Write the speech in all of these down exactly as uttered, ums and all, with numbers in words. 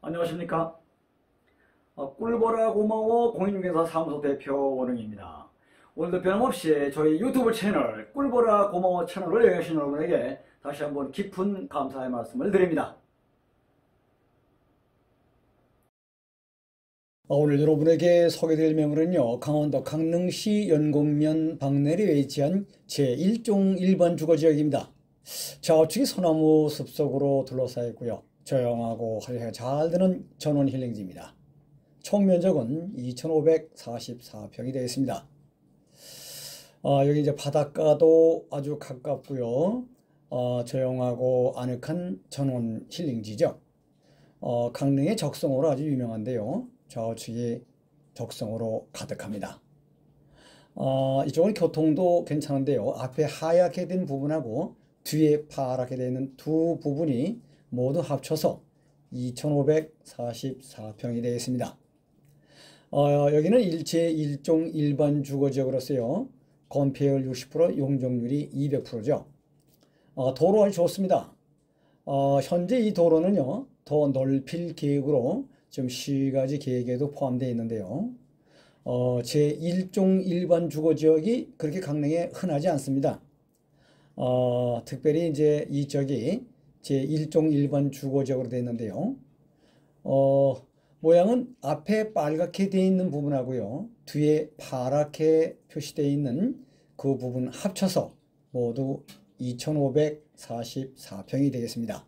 안녕하십니까. 어, 꿀보라 고마워 공인중개사 사무소 대표 원흥입니다. 오늘도 변함없이 저희 유튜브 채널 꿀보라 고마워 채널을 여행하신 여러분에게 다시 한번 깊은 감사의 말씀을 드립니다. 어, 오늘 여러분에게 소개드릴 매물은요, 강원도 강릉시 연곡면 박내리에 위치한 제일 종 일 번 주거지역입니다. 좌우측이 소나무 숲속으로 둘러싸여 있고요, 조용하고 활기가 잘 드는 전원 힐링지입니다. 총 면적은 이천오백사십사 평이 되어 있습니다. 어, 여기 이제 바닷가도 아주 가깝고요, 어, 조용하고 아늑한 전원 힐링지죠. 어, 강릉의 적성으로 아주 유명한데요, 좌우측이 적성으로 가득합니다. 어, 이쪽은 교통도 괜찮은데요, 앞에 하얗게 된 부분하고 뒤에 파랗게 되어 있는 두 부분이 모두 합쳐서 이천오백사십사 평이 되어 있습니다. 어, 여기는 일제 일 종 일 번 주거지역으로서요, 건폐율 육십 퍼센트, 용적률이 이백 퍼센트죠. 어, 도로 아주 좋습니다. 어, 현재 이 도로는요, 더 넓힐 계획으로 지금 시가지 계획에도 포함되어 있는데요, 어, 제일 종 일 번 주거지역이 그렇게 강릉에 흔하지 않습니다. 어, 특별히 이제 이 지역이 제일 종 일 번 주거지역으로 되어 있는데요, 어, 모양은 앞에 빨갛게 되어 있는 부분하고요, 뒤에 파랗게 표시되어 있는 그 부분 합쳐서 모두 이천오백사십사 평이 되겠습니다.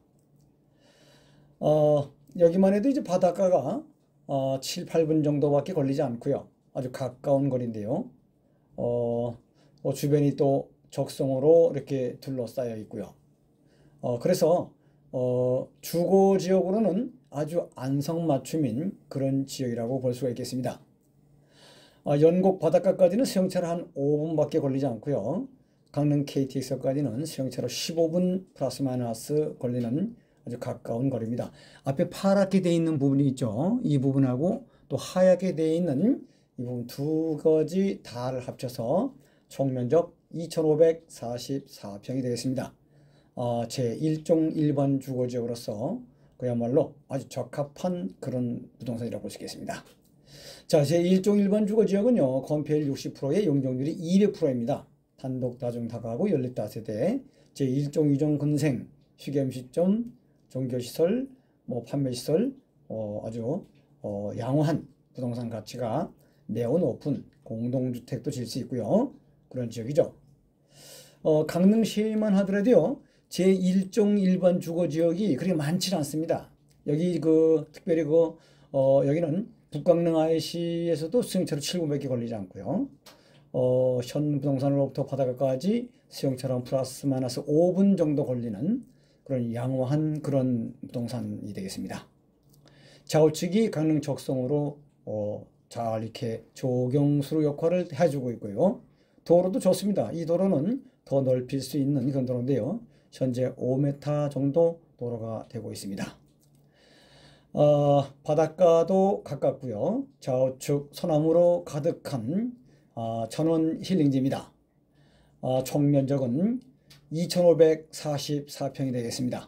어, 여기만 해도 이제 바닷가가 어, 칠, 팔 분 정도밖에 걸리지 않고요, 아주 가까운 거리인데요, 어, 어, 주변이 또 적성으로 이렇게 둘러싸여 있고요. 어, 그래서 어, 주거지역으로는 아주 안성맞춤인 그런 지역이라고 볼 수가 있겠습니다. 어, 연곡 바닷가까지는 수영차로 한 오 분밖에 걸리지 않고요, 강릉 케이티엑스까지는 수영차로 십오 분 플러스 마이너스 걸리는 아주 가까운 거리입니다. 앞에 파랗게 되어 있는 부분이 있죠, 이 부분하고 또 하얗게 되어 있는 이 부분 두 가지 다를 합쳐서 총 면적 이천오백사십사 평이 되겠습니다. 어, 제일 종 일 번 주거지역으로서 그야말로 아주 적합한 그런 부동산이라고 볼 수 있겠습니다. 자, 제일 종 일 번 주거지역은요, 건폐율 육십 퍼센트에 용적률이 이백 퍼센트입니다. 단독 다중 다가구 연립다세대, 제일 종 이 종 근생, 휴게음식점, 종교시설, 뭐 판매시설, 어, 아주 어, 양호한 부동산 가치가 매우 높은 공동주택도 질 수 있고요, 그런 지역이죠. 어, 강릉시만 하더라도요, 제일 종 일 번 주거지역이 그렇게 많지 않습니다. 여기 그 특별히 그 어, 여기는 북강릉 아이씨에서도 수영차로 칠 분밖에 걸리지 않고요, 어, 현 부동산으로부터 바닷가까지 수영차로 플러스 마이너스 오 분 정도 걸리는 그런 양호한 그런 부동산이 되겠습니다. 좌우측이 강릉 적성으로 어, 잘 이렇게 조경수로 역할을 해주고 있고요, 도로도 좋습니다. 이 도로는 더 넓힐 수 있는 그런 도로인데요, 현재 오 미터 정도 도로가 되고 있습니다. 어, 바닷가도 가깝고요, 좌우측 소나무로 가득한 어, 전원 힐링지입니다. 어, 총 면적은 이천오백사십사 평이 되겠습니다.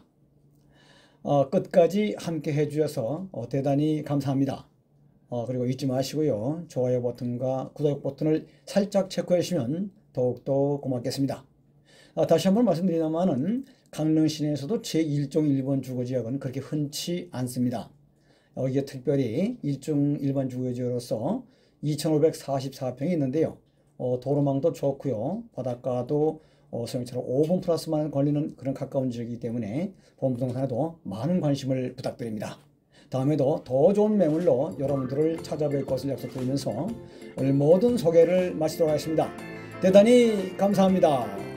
어, 끝까지 함께 해주셔서 어, 대단히 감사합니다. 어, 그리고 잊지 마시고요, 좋아요 버튼과 구독 버튼을 살짝 체크해 주시면 더욱더 고맙겠습니다. 아, 다시 한번 말씀드리자면은 강릉 시내에서도 제일 종 일 번 주거지역은 그렇게 흔치 않습니다. 여기에 특별히 일 종 일 번 주거지역으로서 이천오백사십사 평이 있는데요, 어, 도로망도 좋고요, 바닷가도 어, 수영차로 오 분 플러스만 걸리는 그런 가까운 지역이기 때문에 본부동산에도 많은 관심을 부탁드립니다. 다음에도 더 좋은 매물로 여러분들을 찾아뵐 것을 약속드리면서 오늘 모든 소개를 마치도록 하겠습니다. 대단히 감사합니다.